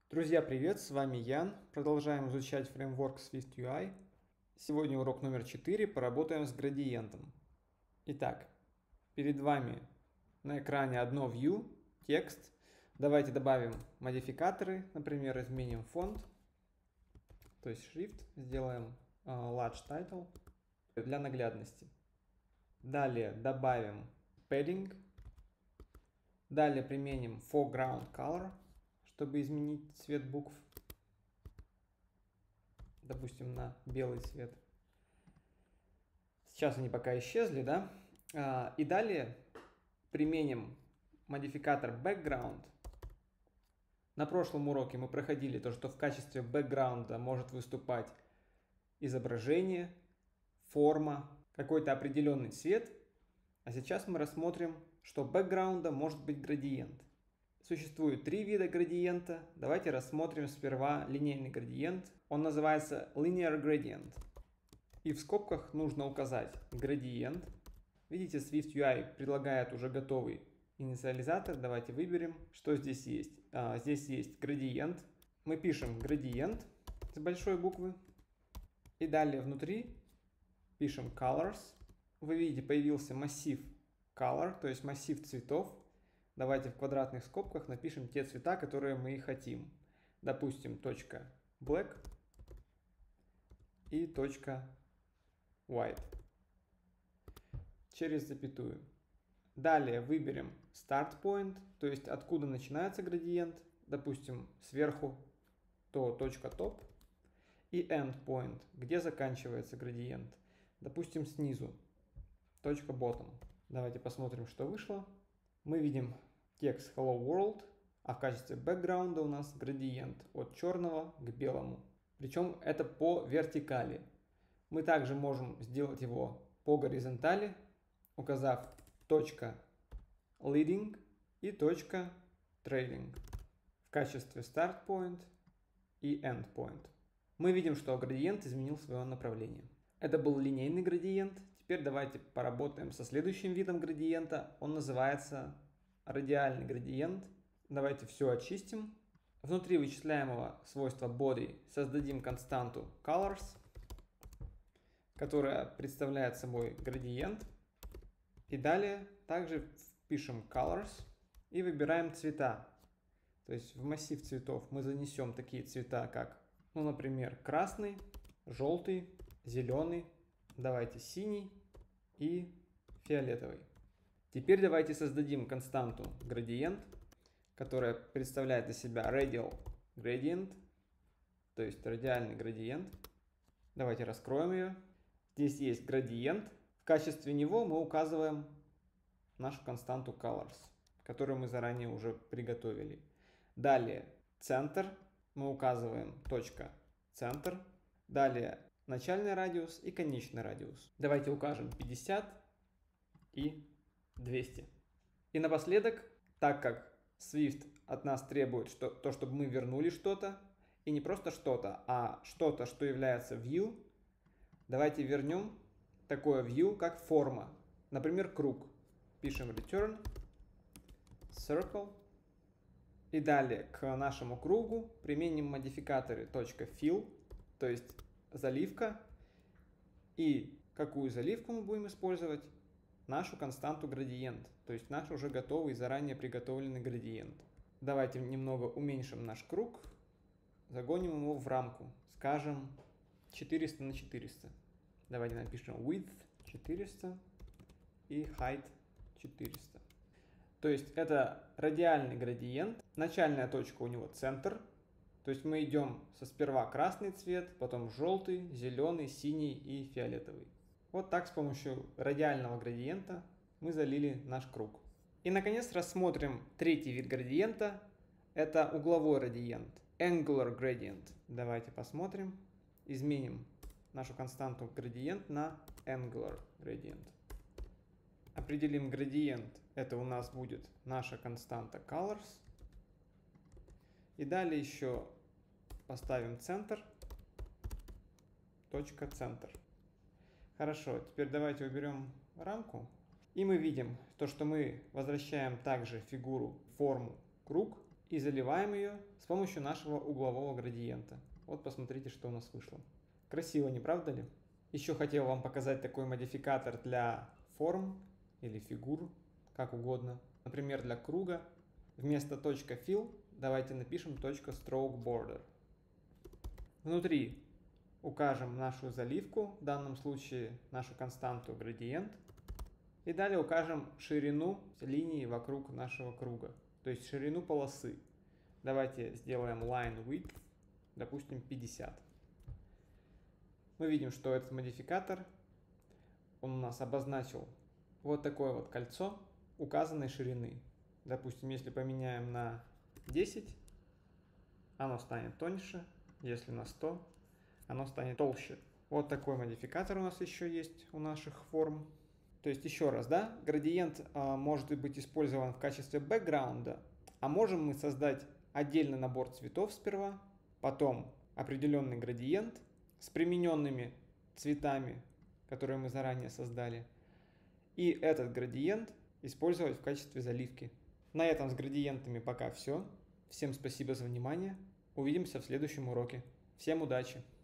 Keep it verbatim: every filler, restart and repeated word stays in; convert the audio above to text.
Друзья, привет! С вами Ян. Продолжаем изучать фреймворк SwiftUI. Сегодня урок номер четыре. Поработаем с градиентом. Итак, перед вами на экране одно view, текст. Давайте добавим модификаторы. Например, изменим фонд, то есть шрифт. Сделаем uh, large title для наглядности. Далее добавим padding. Далее применим foreground color, чтобы изменить цвет букв, допустим, на белый цвет. Сейчас они пока исчезли, да? И далее применим модификатор background. На прошлом уроке мы проходили то, что в качестве бэкграунда может выступать изображение, форма, какой-то определенный цвет. А сейчас мы рассмотрим, что бэкграунда может быть градиент. Существует три вида градиента. Давайте рассмотрим сперва линейный градиент. Он называется linear gradient. И в скобках нужно указать градиент. Видите, SwiftUI предлагает уже готовый инициализатор. Давайте выберем, что здесь есть. А, здесь есть градиент. Мы пишем градиент с большой буквы. И далее внутри пишем colors. Вы видите, появился массив color, то есть массив цветов. Давайте в квадратных скобках напишем те цвета, которые мы хотим. Допустим, точка black и точка white. Через запятую. Далее выберем start point, то есть откуда начинается градиент. Допустим, сверху, то точка top. И end point, где заканчивается градиент. Допустим, снизу, точка bottom. Давайте посмотрим, что вышло. Мы видим текст Hello World, а в качестве бэкграунда у нас градиент от черного к белому. Причем это по вертикали. Мы также можем сделать его по горизонтали, указав точка leading и точка trailing в качестве start point и end point. Мы видим, что градиент изменил свое направление. Это был линейный градиент. Теперь давайте поработаем со следующим видом градиента. Он называется радиальный градиент. Давайте все очистим. Внутри вычисляемого свойства body создадим константу colors, которая представляет собой градиент. И далее также впишем colors и выбираем цвета. То есть в массив цветов мы занесем такие цвета, как, ну, например, красный, желтый, зеленый, давайте синий и фиолетовый. Теперь давайте создадим константу градиент, которая представляет из себя radial gradient, то есть радиальный градиент. Давайте раскроем ее. Здесь есть градиент. В качестве него мы указываем нашу константу colors, которую мы заранее уже приготовили. Далее центр. Мы указываем точка центр. Далее начальный радиус и конечный радиус. Давайте укажем пятьдесят и двести. И напоследок, так как Swift от нас требует что, то, чтобы мы вернули что-то, и не просто что-то, а что-то, что является view, давайте вернем такое view, как форма. Например, круг. Пишем return circle. И далее к нашему кругу применим модификаторы .fill, то есть заливка. И какую заливку мы будем использовать? Нашу константу градиент, то есть наш уже готовый, заранее приготовленный градиент. Давайте немного уменьшим наш круг, загоним его в рамку, скажем, четыреста на четыреста. Давайте напишем width четыреста и height четыреста. То есть это радиальный градиент, начальная точка у него центр, то есть мы идем со сперва красный цвет, потом желтый, зеленый, синий и фиолетовый. Вот так с помощью радиального градиента мы залили наш круг. И наконец рассмотрим третий вид градиента. Это угловой градиент. Angular gradient. Давайте посмотрим. Изменим нашу константу градиент на Angular gradient. Определим градиент. Это у нас будет наша константа colors. И далее еще поставим центр. Точка центр. Хорошо, теперь давайте уберем рамку. И мы видим то, что мы возвращаем также фигуру, форму, круг. и заливаем ее с помощью нашего углового градиента. Вот посмотрите, что у нас вышло. Красиво, не правда ли? Еще хотел вам показать такой модификатор для форм или фигур, как угодно. Например, для круга вместо .fill давайте напишем .stroke border. Внутри укажем нашу заливку, в данном случае нашу константу градиент. И далее укажем ширину линии вокруг нашего круга, то есть ширину полосы. Давайте сделаем line width, допустим, пятьдесят. Мы видим, что этот модификатор, он у нас обозначил вот такое вот кольцо указанной ширины. Допустим, если поменяем на десять, оно станет тоньше, если на сто, оно станет толще. Вот такой модификатор у нас еще есть у наших форм. То есть еще раз, да, градиент а, может быть использован в качестве бэкграунда, а можем мы создать отдельный набор цветов сперва, потом определенный градиент с примененными цветами, которые мы заранее создали, и этот градиент использовать в качестве заливки. На этом с градиентами пока все. Всем спасибо за внимание. Увидимся в следующем уроке. Всем удачи!